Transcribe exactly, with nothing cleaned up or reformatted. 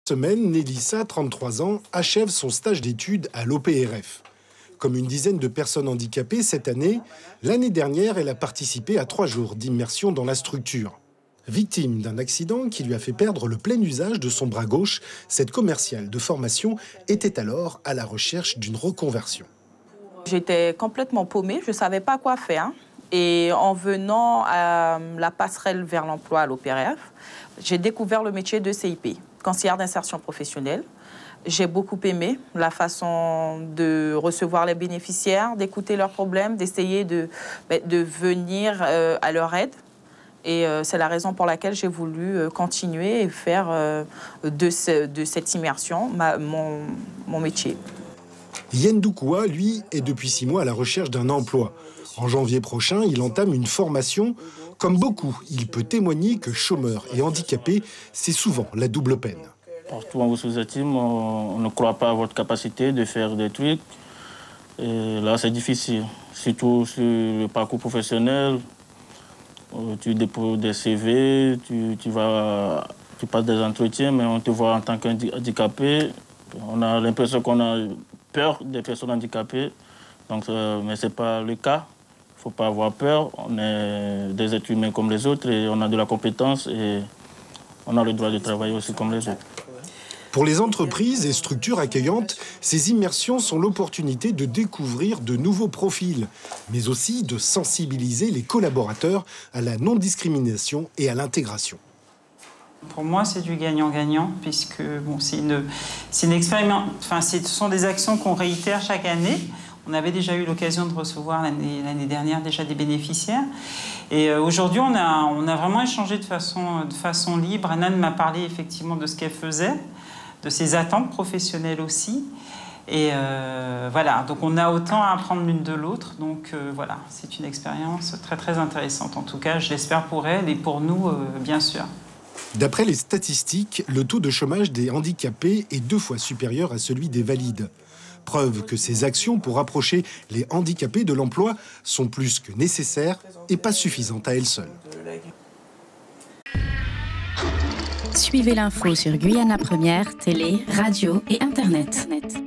Semaine, Nélissa, trente-trois ans, achève son stage d'études à l'O P R F. Comme une dizaine de personnes handicapées cette année, l'année dernière, elle a participé à trois jours d'immersion dans la structure. Victime d'un accident qui lui a fait perdre le plein usage de son bras gauche, cette commerciale de formation était alors à la recherche d'une reconversion. J'étais complètement paumée, je ne savais pas quoi faire. Et en venant à la passerelle vers l'emploi à l'O P R F, j'ai découvert le métier de C I P, conseillère d'insertion professionnelle. J'ai beaucoup aimé la façon de recevoir les bénéficiaires, d'écouter leurs problèmes, d'essayer de, de venir euh, à leur aide. Et euh, c'est la raison pour laquelle j'ai voulu euh, continuer et faire euh, de, ce, de cette immersion ma, mon, mon métier. Yen Doukoua, lui, est depuis six mois à la recherche d'un emploi. En janvier prochain, il entame une formation. Comme beaucoup, il peut témoigner que chômeur et handicapé, c'est souvent la double peine. Partout on vous sous-estime, on ne croit pas à votre capacité de faire des trucs. Et là, c'est difficile. Surtout sur le parcours professionnel. Tu déposes des C V, tu, tu, vas, tu passes des entretiens, mais on te voit en tant qu'handicapé. On a l'impression qu'on a peur des personnes handicapées, donc, euh, mais ce n'est pas le cas. Il ne faut pas avoir peur. On est des êtres humains comme les autres et on a de la compétence et on a le droit de travailler aussi comme les autres. Pour les entreprises et structures accueillantes, ces immersions sont l'opportunité de découvrir de nouveaux profils, mais aussi de sensibiliser les collaborateurs à la non-discrimination et à l'intégration. Pour moi, c'est du gagnant-gagnant, puisque bon, c'est une, c'est une expérience, enfin, ce sont des actions qu'on réitère chaque année. On avait déjà eu l'occasion de recevoir l'année, l'année dernière déjà des bénéficiaires. Et euh, aujourd'hui, on a, on a vraiment échangé de façon, de façon libre. Anan m'a parlé effectivement de ce qu'elle faisait, de ses attentes professionnelles aussi. Et euh, voilà, donc on a autant à apprendre l'une de l'autre. Donc euh, voilà, c'est une expérience très très intéressante. En tout cas, je l'espère pour elle et pour nous, euh, bien sûr. D'après les statistiques, le taux de chômage des handicapés est deux fois supérieur à celui des valides. Preuve que ces actions pour rapprocher les handicapés de l'emploi sont plus que nécessaires et pas suffisantes à elles seules. Suivez l'info sur Guyana Première, télé, radio et Internet.